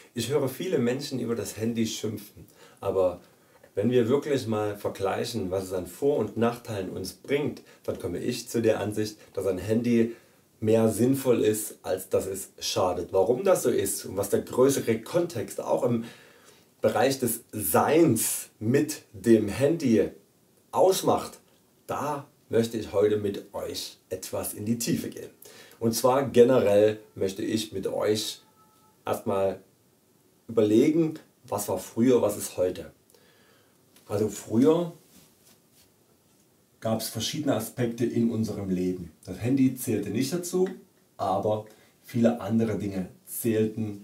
Ich höre viele Menschen über das Handy schimpfen, aber wenn wir wirklich mal vergleichen, was es an Vor- und Nachteilen uns bringt, dann komme ich zu der Ansicht, dass ein Handy mehr sinnvoll ist, als dass es schadet. Warum das so ist und was der größere Kontext auch im Bereich des Seins mit dem Handy ausmacht, da möchte ich heute mit euch etwas in die Tiefe gehen. Und zwar generell möchte ich mit euch erstmal überlegen, was war früher, was ist heute. Also früher gab es verschiedene Aspekte in unserem Leben. Das Handy zählte nicht dazu, aber viele andere Dinge zählten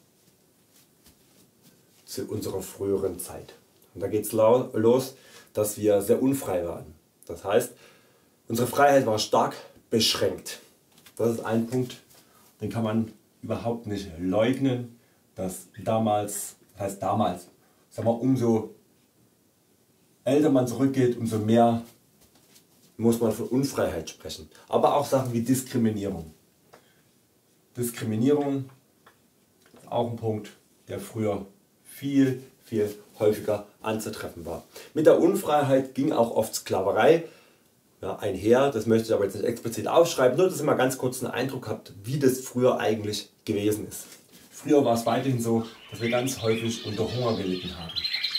zu unserer früheren Zeit. Und da geht es los, dass wir sehr unfrei waren. Das heißt, unsere Freiheit war stark beschränkt. Das ist ein Punkt, den kann man überhaupt nicht leugnen, dass damals, sagen wir, umso älter man zurückgeht, umso mehr muss man von Unfreiheit sprechen. Aber auch Sachen wie Diskriminierung. Diskriminierung ist auch ein Punkt, der früher viel häufiger anzutreffen war. Mit der Unfreiheit ging auch oft Sklaverei einher, das möchte ich aber jetzt nicht explizit aufschreiben, nur dass ihr mal ganz kurz einen Eindruck habt, wie das früher eigentlich gewesen ist. Früher war es weiterhin so, dass wir ganz häufig unter Hunger gelitten haben.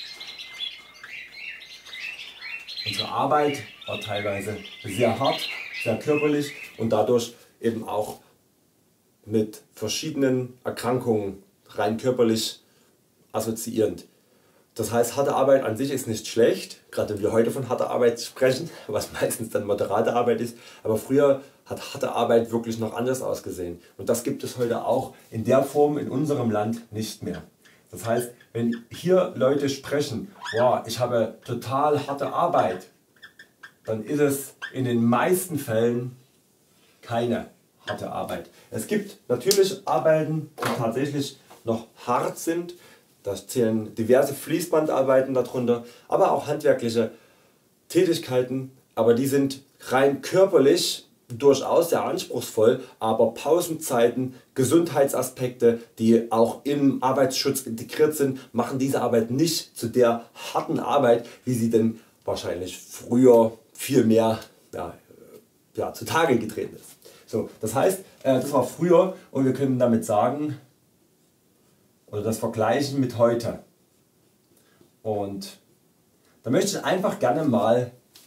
Unsere Arbeit war teilweise sehr hart, sehr körperlich und dadurch eben auch mit verschiedenen Erkrankungen rein körperlich assoziierend. Das heißt, harte Arbeit an sich ist nicht schlecht, gerade wenn wir heute von harter Arbeit sprechen, was meistens dann moderate Arbeit ist, aber früher hat harte Arbeit wirklich noch anders ausgesehen und das gibt es heute auch in der Form in unserem Land nicht mehr. Das heißt, wenn hier Leute sprechen, wow, ich habe total harte Arbeit, dann ist es in den meisten Fällen keine harte Arbeit. Es gibt natürlich Arbeiten, die tatsächlich noch hart sind. Da zählen diverse Fließbandarbeiten darunter, aber auch handwerkliche Tätigkeiten, aber die sind rein körperlich durchaus sehr anspruchsvoll, aber Pausenzeiten, Gesundheitsaspekte, die auch im Arbeitsschutz integriert sind, machen diese Arbeit nicht zu der harten Arbeit, wie sie denn wahrscheinlich früher viel mehr zutage getreten ist. So, das heißt, das war früher und wir können damit sagen, oder das vergleichen mit heute. Und da möchte ich einfach gerne mal,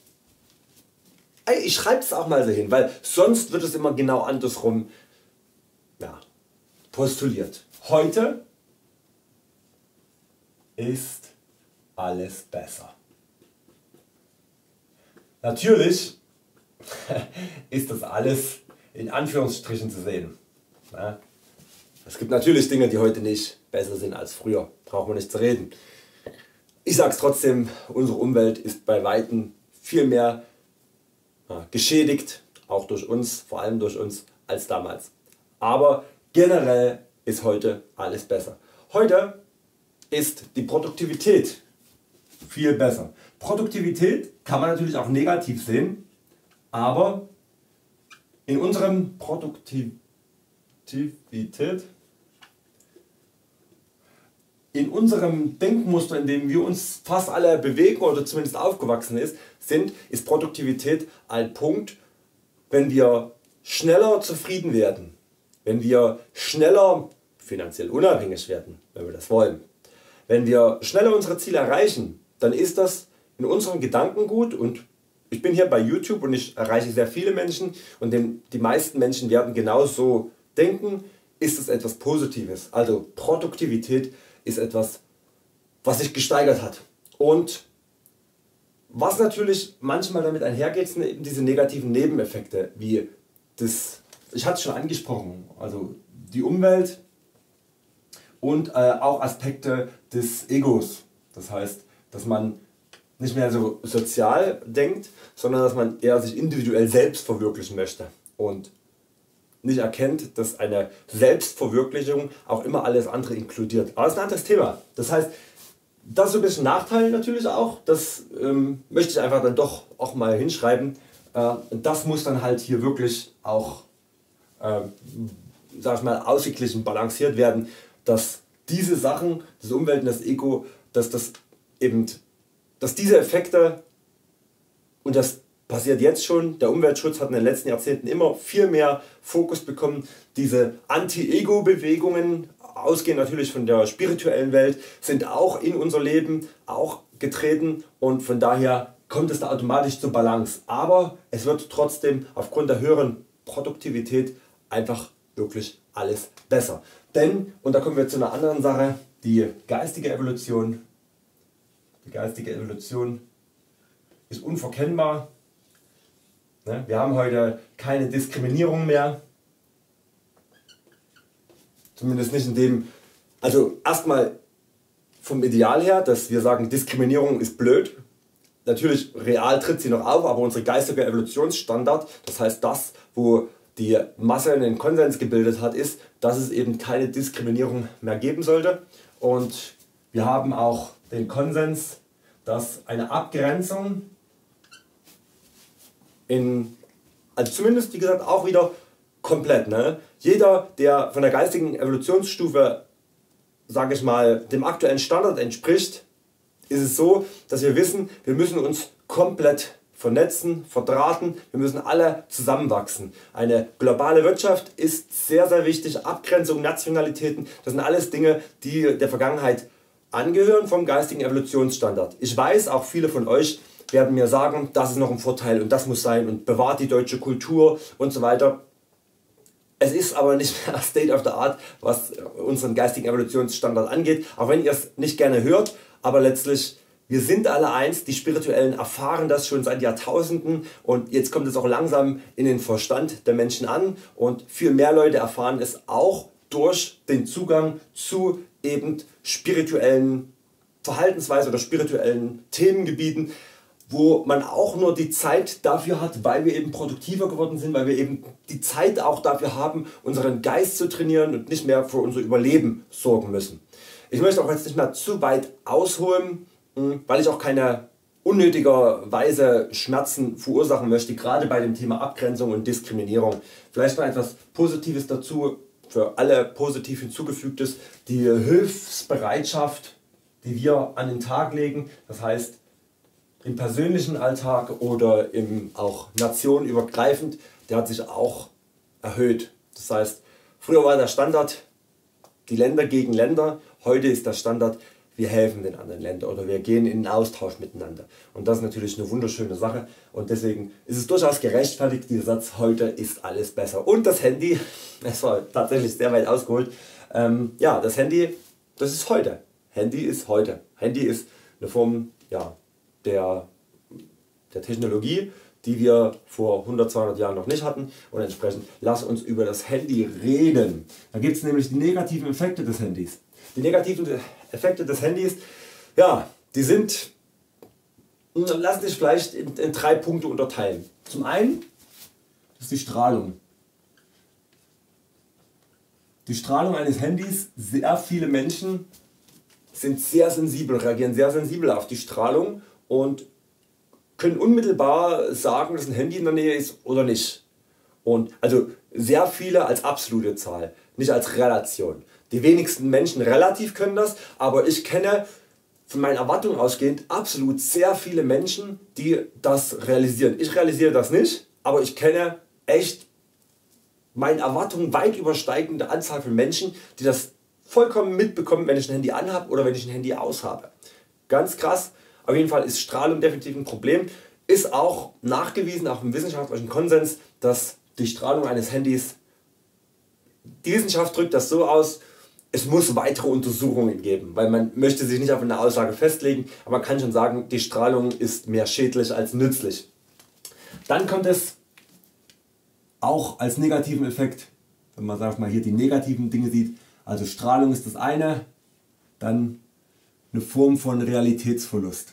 ich schreibe es auch mal so hin, weil sonst wird es immer genau andersrum postuliert. Heute ist alles besser. Natürlich ist das alles in Anführungsstrichen zu sehen. Es gibt natürlich Dinge, die heute nicht besser sind als früher, brauchen wir nicht zu reden. Ich sage es trotzdem, unsere Umwelt ist bei Weitem viel mehr geschädigt, auch durch uns, vor allem durch uns, als damals. Aber generell ist heute alles besser. Heute ist die Produktivität viel besser. Produktivität kann man natürlich auch negativ sehen, aber in unserem in unserem Denkmuster, in dem wir uns fast alle bewegen oder zumindest aufgewachsen sind, ist Produktivität ein Punkt, wenn wir schneller zufrieden werden, wenn wir schneller finanziell unabhängig werden, wenn wir das wollen. Wenn wir schneller unsere Ziele erreichen, dann ist das in unserem Gedankengut, und ich bin hier bei YouTube und ich erreiche sehr viele Menschen und die meisten Menschen werden genauso denken, ist es etwas Positives. Also Produktivität ist etwas, was sich gesteigert hat. Und was natürlich manchmal damit einhergeht, sind eben diese negativen Nebeneffekte, wie das, ich hatte es schon angesprochen, also die Umwelt und auch Aspekte des Egos. Das heißt, dass man nicht mehr so sozial denkt, sondern dass man eher sich individuell selbst verwirklichen möchte und nicht erkennt, dass eine Selbstverwirklichung auch immer alles andere inkludiert. Aber das ist ein anderes Thema. Das heißt, das ist so ein bisschen Nachteil natürlich auch, das möchte ich einfach dann doch auch mal hinschreiben. Das muss dann halt hier wirklich auch sag ich mal, ausgeglichen, balanciert werden, dass diese Sachen, das Umwelt und das Ego, dass diese Effekte, und das passiert jetzt schon, der Umweltschutz hat in den letzten Jahrzehnten immer viel mehr Fokus bekommen, diese Anti-Ego-Bewegungen, ausgehend natürlich von der spirituellen Welt, sind auch in unser Leben auch getreten, und von daher kommt es da automatisch zur Balance. Aber es wird trotzdem aufgrund der höheren Produktivität einfach wirklich alles besser. Denn, und da kommen wir zu einer anderen Sache, die geistige Evolution ist unverkennbar. Wir haben heute keine Diskriminierung mehr. Zumindest nicht in dem, also erstmal vom Ideal her, dass wir sagen, Diskriminierung ist blöd. Natürlich real tritt sie noch auf, aber unser geistiger Evolutionsstandard, das heißt das, wo die Masse einen Konsens gebildet hat, ist, dass es eben keine Diskriminierung mehr geben sollte. Und wir haben auch den Konsens, dass eine Abgrenzung also zumindest wie gesagt auch wieder komplett, jeder, der von der geistigen Evolutionsstufe, sage ich mal, dem aktuellen Standard entspricht, ist es so, dass wir wissen, wir müssen uns komplett vernetzen, verdrahten, wir müssen alle zusammenwachsen. Eine globale Wirtschaft ist sehr, sehr wichtig, Abgrenzung, Nationalitäten, das sind alles Dinge, die der Vergangenheit angehören vom geistigen Evolutionsstandard. Ich weiß, auch viele von euch werden mir sagen, das ist noch ein Vorteil und das muss sein und bewahrt die deutsche Kultur und so weiter. Es ist aber nicht mehr State of the Art, was unseren geistigen Evolutionsstandard angeht, auch wenn ihr es nicht gerne hört, aber letztlich, wir sind alle eins, die Spirituellen erfahren das schon seit Jahrtausenden, und jetzt kommt es auch langsam in den Verstand der Menschen an, und viel mehr Leute erfahren es auch durch den Zugang zu eben spirituellen Verhaltensweisen oder spirituellen Themengebieten, wo man auch nur die Zeit dafür hat, weil wir eben produktiver geworden sind, weil wir eben die Zeit auch dafür haben, unseren Geist zu trainieren und nicht mehr für unser Überleben sorgen müssen. Ich möchte auch jetzt nicht mehr zu weit ausholen, weil ich auch keine unnötigerweise Schmerzen verursachen möchte, gerade bei dem Thema Abgrenzung und Diskriminierung. Vielleicht noch etwas Positives dazu, für alle positiv hinzugefügtes, die Hilfsbereitschaft, die wir an den Tag legen, das heißt im persönlichen Alltag oder auch nationenübergreifend, der hat sich auch erhöht. Das heißt, früher war der Standard die Länder gegen Länder, heute ist der Standard, wir helfen den anderen Ländern oder wir gehen in den Austausch miteinander. Und das ist natürlich eine wunderschöne Sache, und deswegen ist es durchaus gerechtfertigt, dieser Satz, heute ist alles besser. Und das Handy, das war tatsächlich sehr weit ausgeholt, ja, das Handy, das ist heute. Handy ist heute. Handy ist eine Form der Technologie, die wir vor 100, 200 Jahren noch nicht hatten, und entsprechend lass uns über das Handy reden. Da gibt es nämlich die negativen Effekte des Handys. Die negativen Effekte des Handys, ja, die sind, lassen sich vielleicht in 3 Punkte unterteilen. Zum einen ist die Strahlung. Die Strahlung eines Handys, sehr viele Menschen sind sehr sensibel, reagieren sehr sensibel auf die Strahlung und können unmittelbar sagen, dass ein Handy in der Nähe ist oder nicht. Und also sehr viele als absolute Zahl, nicht als Relation. Die wenigsten Menschen relativ können das, aber ich kenne von meinen Erwartungen ausgehend absolut sehr viele Menschen, die das realisieren. Ich realisiere das nicht, aber ich kenne echt meinen Erwartungen weit übersteigende Anzahl von Menschen, die das vollkommen mitbekommen, wenn ich ein Handy anhabe oder wenn ich ein Handy aushabe. Ganz krass. Auf jeden Fall ist Strahlung definitiv ein Problem. Ist auch nachgewiesen, auch im wissenschaftlichen Konsens, dass die Strahlung eines Handys, die Wissenschaft drückt das so aus, es muss weitere Untersuchungen geben, weil man möchte sich nicht auf eine Aussage festlegen, aber man kann schon sagen, die Strahlung ist mehr schädlich als nützlich. Dann kommt es auch als negativen Effekt, wenn man sagt, mal hier die negativen Dinge sieht, also Strahlung ist das eine, dann eine Form von Realitätsverlust.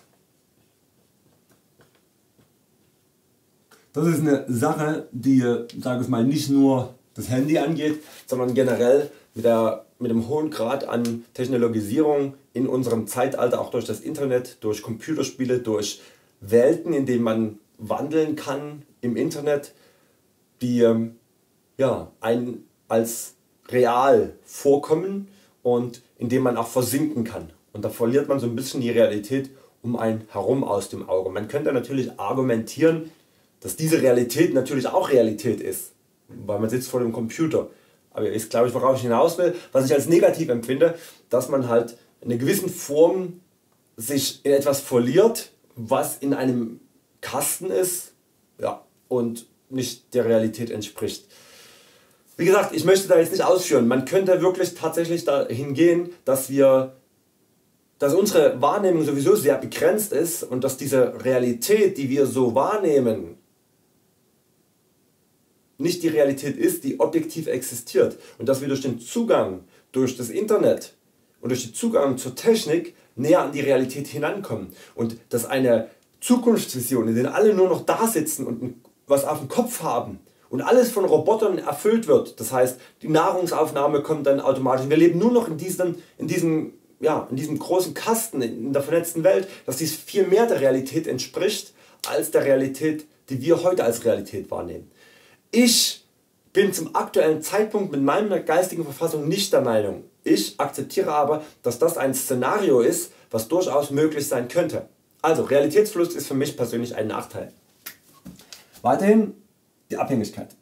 Das ist eine Sache, die, sage ich mal, nicht nur das Handy angeht, sondern generell mit dem hohen Grad an Technologisierung in unserem Zeitalter, auch durch das Internet, durch Computerspiele, durch Welten, in denen man wandeln kann im Internet, die einen als real vorkommen und in dem man auch versinken kann. Und da verliert man so ein bisschen die Realität um einen herum aus dem Auge. Man könnte natürlich argumentieren, dass diese Realität natürlich auch Realität ist, weil man sitzt vor dem Computer. Aber ihr wisst, glaube ich, worauf ich hinaus will, was ich als negativ empfinde, dass man halt in einer gewissen Form sich in etwas verliert, was in einem Kasten ist, ja, und nicht der Realität entspricht. Wie gesagt, ich möchte da jetzt nicht ausführen. Man könnte wirklich tatsächlich dahin gehen, dass unsere Wahrnehmung sowieso sehr begrenzt ist und dass diese Realität, die wir so wahrnehmen, nicht die Realität ist, die objektiv existiert, und dass wir durch den Zugang durch das Internet und durch den Zugang zur Technik näher an die Realität hinankommen und dass eine Zukunftsvision, in der alle nur noch da sitzen und was auf dem Kopf haben und alles von Robotern erfüllt wird, das heißt die Nahrungsaufnahme kommt dann automatisch, wir leben nur noch in diesem großen Kasten in der vernetzten Welt, dass dies viel mehr der Realität entspricht als der Realität, die wir heute als Realität wahrnehmen. Ich bin zum aktuellen Zeitpunkt mit meiner geistigen Verfassung nicht der Meinung. Ich akzeptiere aber, dass das ein Szenario ist, was durchaus möglich sein könnte. Also Realitätsverlust ist für mich persönlich ein Nachteil. Weiterhin die Abhängigkeit.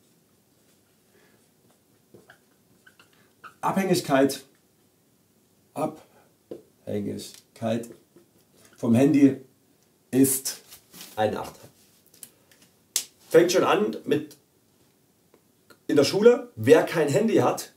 Abhängigkeit vom Handy ist ein Nachteil. Fängt schon an mit in der Schule, wer kein Handy hat,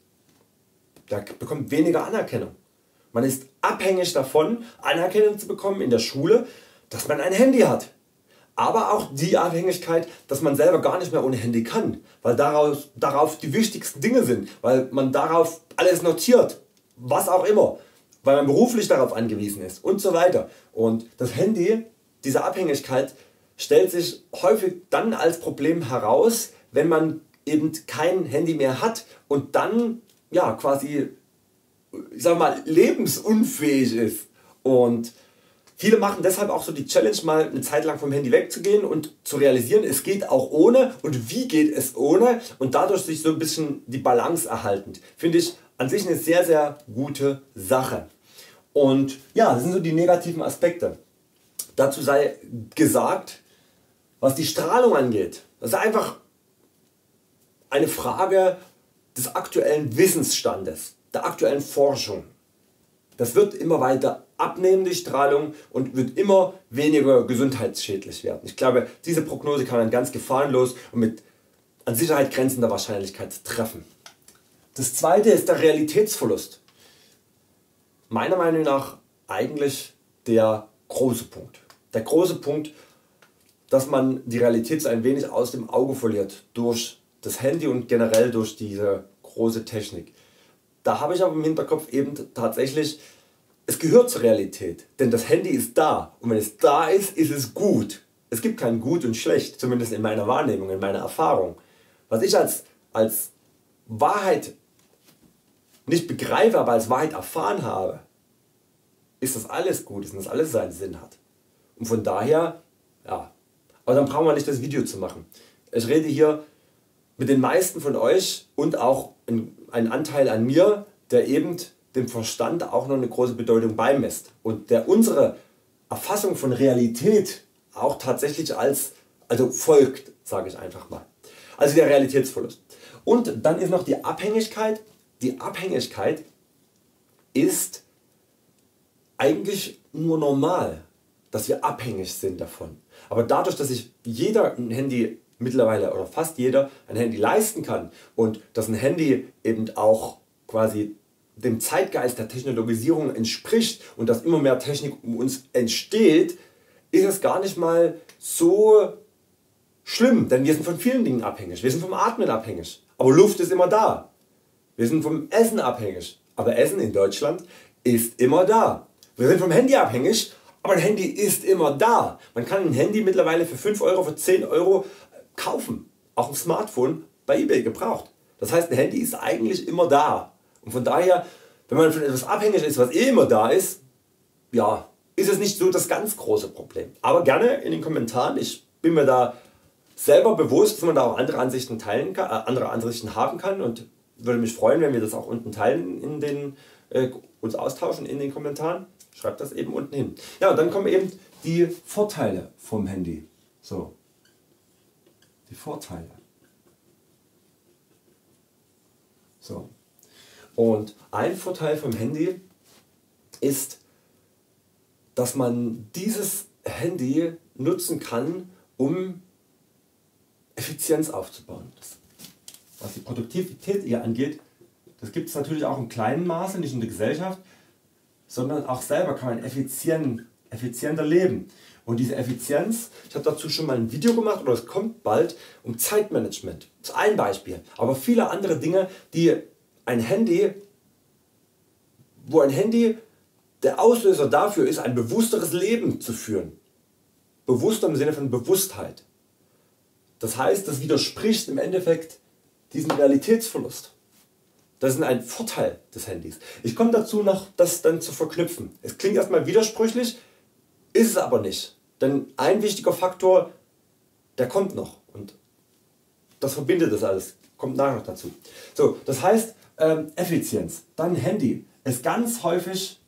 der bekommt weniger Anerkennung. Man ist abhängig davon, Anerkennung zu bekommen in der Schule, dass man ein Handy hat. Aber auch die Abhängigkeit, dass man selber gar nicht mehr ohne Handy kann, weil darauf die wichtigsten Dinge sind, weil man darauf alles notiert, was auch immer, weil man beruflich darauf angewiesen ist und so weiter. Und das Handy, diese Abhängigkeit, stellt sich häufig dann als Problem heraus, wenn man eben kein Handy mehr hat und dann ja quasi, ich sag mal, lebensunfähig ist. Und viele machen deshalb auch so die Challenge, mal eine Zeit lang vom Handy wegzugehen und zu realisieren, es geht auch ohne und wie geht es ohne, und dadurch sich so ein bisschen die Balance erhalten. Finde ich an sich eine sehr, sehr gute Sache. Und ja, das sind so die negativen Aspekte. Dazu sei gesagt, was die Strahlung angeht, das ist einfach eine Frage des aktuellen Wissensstandes, der aktuellen Forschung. Das wird immer weiter abnehmen, die Strahlung, und wird immer weniger gesundheitsschädlich werden. Ich glaube, diese Prognose kann man ganz gefahrenlos und mit an Sicherheit grenzender Wahrscheinlichkeit treffen. Das zweite ist der Realitätsverlust. Meiner Meinung nach eigentlich der große Punkt. Der große Punkt, dass man die Realität so ein wenig aus dem Auge verliert durch das Handy und generell durch diese große Technik. Da habe ich aber im Hinterkopf eben tatsächlich, es gehört zur Realität, denn das Handy ist da, und wenn es da ist, ist es gut. Es gibt kein Gut und Schlecht, zumindest in meiner Wahrnehmung, in meiner Erfahrung. Was ich als Wahrheit nicht begreife, aber als Wahrheit erfahren habe, ist, dass alles gut ist und dass alles seinen Sinn hat. Und von daher, ja, aber dann brauchen wir nicht das Video zu machen. Ich rede hier mit den meisten von euch und auch einen Anteil an mir, der eben dem Verstand auch noch eine große Bedeutung beimisst und der unsere Erfassung von Realität auch tatsächlich folgt, sage ich einfach mal. Also der Realitätsverlust. Und dann ist noch die Abhängigkeit. Die Abhängigkeit ist eigentlich nur normal, dass wir abhängig sind davon. Aber dadurch, dass sich jeder ein Handy mittlerweile oder fast jeder ein Handy leisten kann und dass ein Handy eben auch quasi dem Zeitgeist der Technologisierung entspricht und dass immer mehr Technik um uns entsteht, ist es gar nicht mal so schlimm, denn wir sind von vielen Dingen abhängig. Wir sind vom Atmen abhängig, aber Luft ist immer da. Wir sind vom Essen abhängig, aber Essen in Deutschland ist immer da. Wir sind vom Handy abhängig, aber ein Handy ist immer da. Man kann ein Handy mittlerweile für 5 Euro, für 10 Euro kaufen. Auch ein Smartphone bei eBay gebraucht. Das heißt, ein Handy ist eigentlich immer da. Und von daher, wenn man von etwas abhängig ist, was immer da ist, ja, ist es nicht so das ganz große Problem. Aber gerne in den Kommentaren. Ich bin mir da selber bewusst, dass man da auch andere Ansichten teilen kann, andere Ansichten haben kann, und würde mich freuen, wenn wir das auch unten teilen, uns austauschen in den Kommentaren. Schreibt das eben unten hin. Ja, und dann kommen eben die Vorteile vom Handy. So, die Vorteile. So. Und ein Vorteil vom Handy ist, dass man dieses Handy nutzen kann, um Effizienz aufzubauen. Was die Produktivität hier angeht, das gibt es natürlich auch im kleinen Maße, nicht in der Gesellschaft, sondern auch selber kann man effizienter leben. Und diese Effizienz, ich habe dazu schon mal ein Video gemacht oder es kommt bald, um Zeitmanagement. Das ist ein Beispiel, aber viele andere Dinge, wo ein Handy der Auslöser dafür ist, ein bewussteres Leben zu führen. Bewusster im Sinne von Bewusstheit. Das heißt, das widerspricht im Endeffekt diesem Realitätsverlust. Das ist ein Vorteil des Handys. Ich komme dazu noch, das dann zu verknüpfen. Es klingt erstmal widersprüchlich, ist es aber nicht. Denn ein wichtiger Faktor, der kommt noch. Und das verbindet das alles. Kommt nachher noch dazu. So, das heißt, Effizienz. Dann Handy ist ganz häufig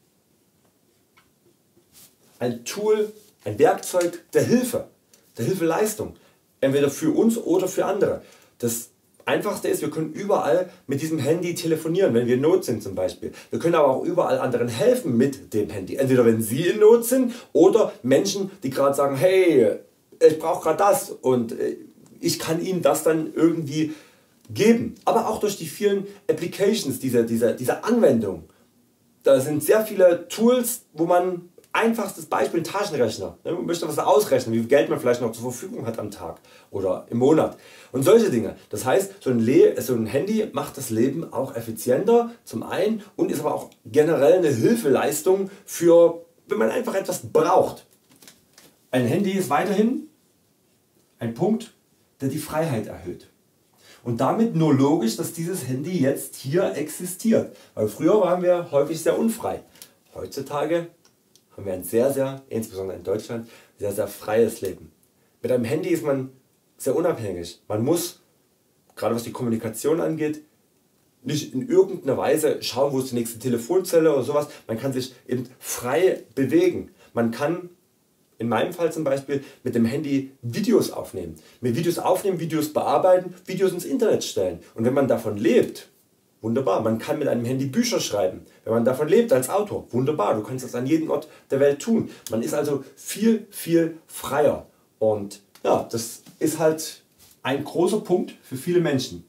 ein Tool, ein Werkzeug der Hilfeleistung. Entweder für uns oder für andere. Das Einfachste ist, wir können überall mit diesem Handy telefonieren, wenn wir in Not sind zum Beispiel. Wir können aber auch überall anderen helfen mit dem Handy. Entweder wenn sie in Not sind oder Menschen, die gerade sagen, hey, ich brauche gerade das und ich kann ihnen das dann irgendwie geben. Aber auch durch die vielen Applications, diese Anwendung. Da sind sehr viele Tools, wo man einfachstes Beispiel, ein Taschenrechner. Man möchte was ausrechnen, wie viel Geld man vielleicht noch zur Verfügung hat am Tag oder im Monat. Und solche Dinge. Das heißt, so ein Handy macht das Leben auch effizienter zum einen und ist aber auch generell eine Hilfeleistung für, wenn man einfach etwas braucht. Ein Handy ist weiterhin ein Punkt, der die Freiheit erhöht. Und damit nur logisch, dass dieses Handy jetzt hier existiert. Weil früher waren wir häufig sehr unfrei. Heutzutage haben wir insbesondere in Deutschland, sehr freies Leben. Mit einem Handy ist man sehr unabhängig. Man muss, gerade was die Kommunikation angeht, nicht in irgendeiner Weise schauen, wo ist die nächste Telefonzelle oder sowas. Man kann sich eben frei bewegen. Man kann in meinem Fall zum Beispiel mit dem Handy Videos aufnehmen. Videos bearbeiten, Videos ins Internet stellen. Und wenn man davon lebt, wunderbar, man kann mit einem Handy Bücher schreiben. Wenn man davon lebt als Autor, wunderbar, du kannst das an jedem Ort der Welt tun. Man ist also viel freier. Und ja, das ist halt ein großer Punkt für viele Menschen.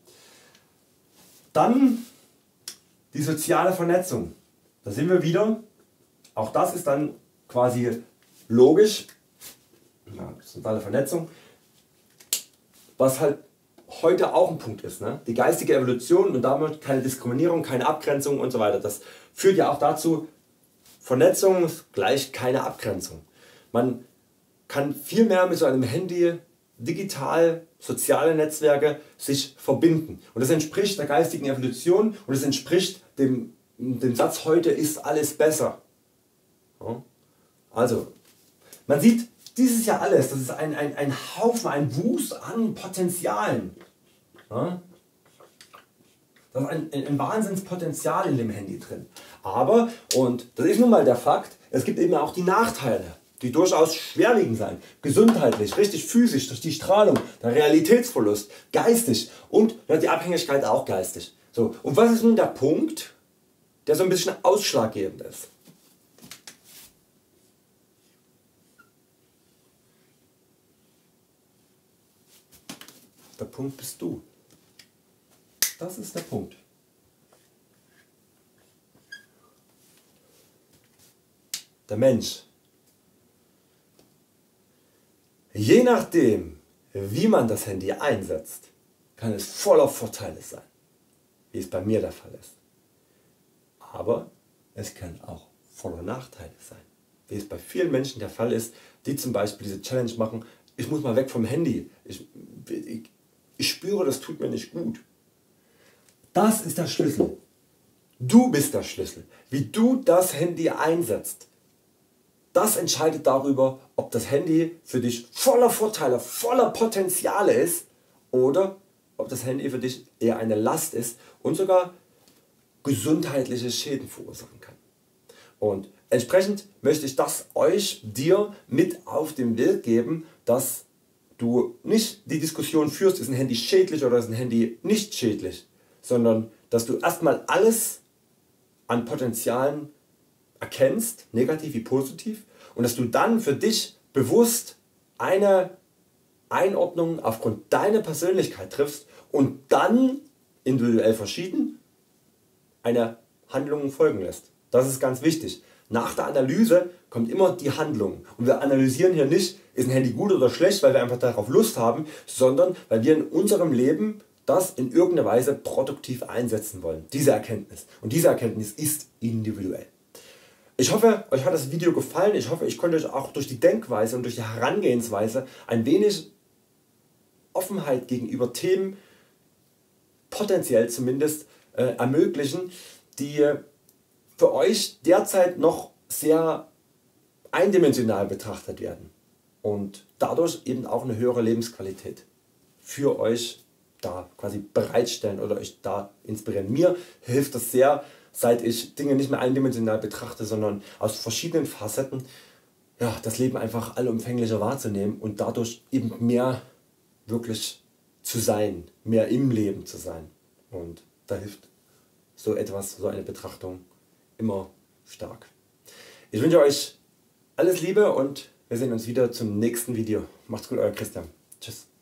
Dann die soziale Vernetzung. Da sind wir wieder. Auch das ist dann quasi logisch. Ja, soziale Vernetzung. Was halt heute auch ein Punkt ist. Ne? Die geistige Evolution und damit keine Diskriminierung, keine Abgrenzung und so weiter. Das führt ja auch dazu, Vernetzung gleich keine Abgrenzung. Man kann viel mehr mit so einem Handy digital soziale Netzwerke sich verbinden. Und das entspricht der geistigen Evolution und es entspricht dem Satz, heute ist alles besser. Ja? Also, man sieht dieses Jahr alles, das ist ein Haufen, ein Wust an Potenzialen. Ja? Da ist ein Wahnsinnspotenzial in dem Handy drin. Aber, und das ist nun mal der Fakt, es gibt eben auch die Nachteile, die durchaus schwerwiegend sein. Gesundheitlich, richtig physisch, durch die Strahlung, der Realitätsverlust, geistig und die Abhängigkeit auch geistig. So, und was ist nun der Punkt, der so ein bisschen ausschlaggebend ist? Der Punkt bist du. Das ist der Punkt. Der Mensch. Je nachdem, wie man das Handy einsetzt, kann es voller Vorteile sein, wie es bei mir der Fall ist. Aber es kann auch voller Nachteile sein, wie es bei vielen Menschen der Fall ist, die zum Beispiel diese Challenge machen, ich muss mal weg vom Handy, ich spüre, das tut mir nicht gut. Das ist der Schlüssel. Du bist der Schlüssel. Wie du das Handy einsetzt, das entscheidet darüber, ob das Handy für dich voller Vorteile, voller Potenziale ist oder ob das Handy für dich eher eine Last ist und sogar gesundheitliche Schäden verursachen kann. Und entsprechend möchte ich das dir mit auf den Weg geben, dass du nicht die Diskussion führst, ist ein Handy schädlich oder ist ein Handy nicht schädlich, sondern dass du erstmal alles an Potenzialen erkennst, negativ wie positiv, und dass du dann für dich bewusst eine Einordnung aufgrund deiner Persönlichkeit triffst und dann individuell verschieden eine Handlung folgen lässt. Das ist ganz wichtig. Nach der Analyse kommt immer die Handlung, und wir analysieren hier nicht, ist ein Handy gut oder schlecht, weil wir einfach darauf Lust haben, sondern weil wir in unserem Leben das in irgendeiner Weise produktiv einsetzen wollen. Diese Erkenntnis. Und diese Erkenntnis ist individuell. Ich hoffe, euch hat das Video gefallen. Ich hoffe, ich konnte euch auch durch die Denkweise und durch die Herangehensweise ein wenig Offenheit gegenüber Themen, potenziell zumindest, ermöglichen, die für euch derzeit noch sehr eindimensional betrachtet werden und dadurch eben auch eine höhere Lebensqualität für euch da quasi bereitstellen oder euch da inspirieren. Mir hilft das sehr, seit ich Dinge nicht mehr eindimensional betrachte, sondern aus verschiedenen Facetten, ja, das Leben einfach allumfänglicher wahrzunehmen und dadurch eben mehr wirklich zu sein, mehr im Leben zu sein. Und da hilft so etwas, so eine Betrachtung immer stark. Ich wünsche euch alles Liebe und wir sehen uns wieder zum nächsten Video. Macht's gut, euer Christian. Tschüss.